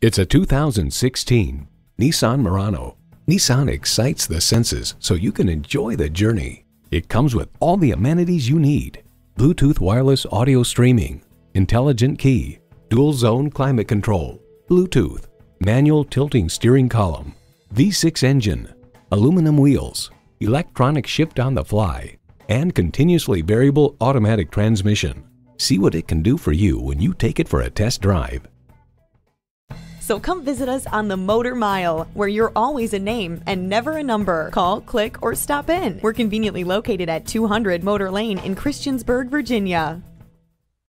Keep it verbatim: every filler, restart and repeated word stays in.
It's a two thousand sixteen Nissan Murano. Nissan excites the senses so you can enjoy the journey. It comes with all the amenities you need: Bluetooth wireless audio streaming, intelligent key, dual zone climate control, Bluetooth, manual tilting steering column, V six engine, aluminum wheels, electronic shift on the fly, and continuously variable automatic transmission. See what it can do for you when you take it for a test drive. So come visit us on the Motor Mile, where you're always a name and never a number. Call, click, or stop in. We're conveniently located at two hundred Motor Lane in Christiansburg, Virginia.